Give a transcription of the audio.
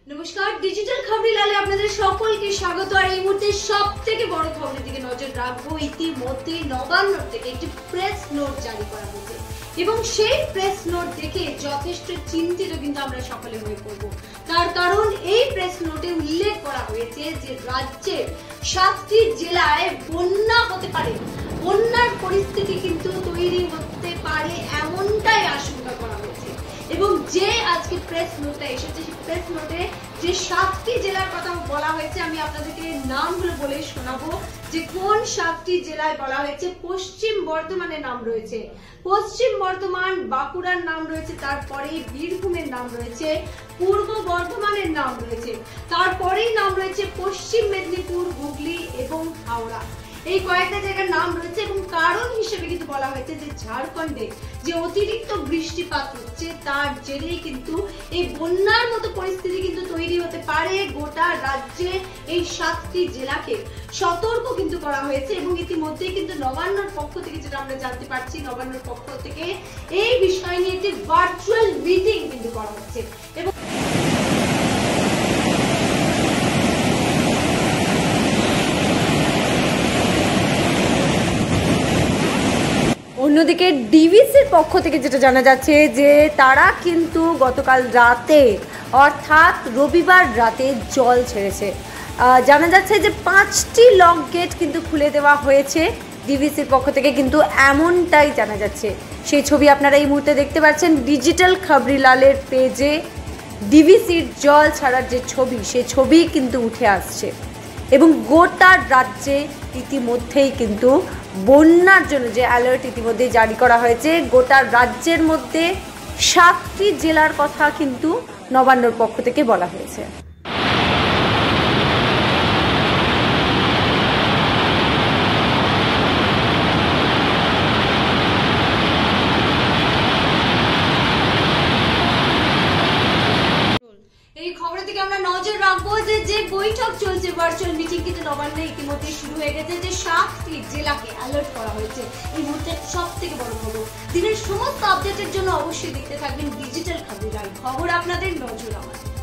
নমস্কার, ডিজিটাল খবরিলালে আপনাদের সকলকে স্বাগত। আর এই মুহূর্তে সবথেকে বড় খবরের দিকে নজর রাখবো। ইতিমধ্যে নবান্ন থেকে একটি প্রেস নোট জারি করা হয়েছে এবং সেই প্রেস নোট দেখে যথেষ্ট চিন্তিত কিন্তু আমরা সকলে হয়ে পড়ব। তার কারণ এই প্রেস নোটে উল্লেখ করা হয়েছে যে রাজ্যের 7টি জেলায় বন্যা হতে পারে, বন্যার পরিস্থিতি কিন্তু তৈরি হতে পারে এমনটাই আশঙ্কা করা হয়েছে। এবং যে আজকে প্রেস নোটটা এসেছে সেই প্রেস নোটে যে 7টি জেলার কথা বলা হয়েছে, আমি আপনাদেরকে নামগুলো বলে শোনাবো যে কোন 7টি জেলায় বলা হয়েছে। পশ্চিম বর্ধমানের নাম রয়েছে, পশ্চিম বর্ধমান, বাঁকুড়ার নাম রয়েছে, তারপরে বীরভূমের নাম রয়েছে, পূর্ব বর্ধমানের নাম রয়েছে, তারপরেই নাম রয়েছে পশ্চিম মেদিনীপুর, হুগলি এবং হাওড়া। এই কয়েকটা জায়গার নাম রয়েছে এবং কারণ হিসেবে কিন্তু বলা হয়েছে যে ঝাড়খণ্ডে যে অতিরিক্ত বৃষ্টিপাত হচ্ছে তার জেরেই কিন্তু এই বন্যার মতো পরিস্থিতি কিন্তু তৈরি হতে পারে। গোটা রাজ্যে এই 7টি জেলাকে সতর্ক কিন্তু করা হয়েছে এবং ইতিমধ্যেই কিন্তু নবান্নর পক্ষ থেকে যেটা আমরা জানতে পারছি, নবান্নর পক্ষ থেকে এই বিষয় নিয়ে একটি ভার্চুয়াল মিটিং কিন্তু করা হচ্ছে। এবং অন্যদিকে ডিভিসির পক্ষ থেকে যেটা জানা যাচ্ছে যে তারা কিন্তু গতকাল রাতে অর্থাৎ রবিবার রাতে জল ছেড়েছে। জানা যাচ্ছে যে 5টি লক গেট কিন্তু খুলে দেওয়া হয়েছে ডিভিসির পক্ষ থেকে, কিন্তু এমনটাই জানা যাচ্ছে। সেই ছবি আপনারা এই মুহূর্তে দেখতে পাচ্ছেন ডিজিটাল খবরিলালের পেজে। ডিভিসির জল ছাড়ার যে ছবি, সেই ছবি কিন্তু উঠে আসছে এবং গোটা রাজ্যে ইতিমধ্যেই কিন্তু বন্যার জন্য যে অ্যালার্ট ইতিমধ্যে জারি করা হয়েছে, গোটা রাজ্যের মধ্যে 7টি জেলার কথা কিন্তু নবান্নর পক্ষ থেকে বলা হয়েছে। এই খবরের দিকে আমরা নজর রাখবো যে বৈঠক চলছে, ভার্চুয়াল মিটিং কিন্তু নবান্নে ইতিমধ্যে শুরু হয়ে গেছে, যে 7টি জেলাকে অ্যালার্ট করা হয়েছে। এই মুহূর্তে সব থেকে বড় খবর, দিনের সমস্ত আপডেটের জন্য অবশ্যই দেখতে থাকবেন ডিজিটাল খবরিলাল। খবর আপনাদের, নজর আমাদের।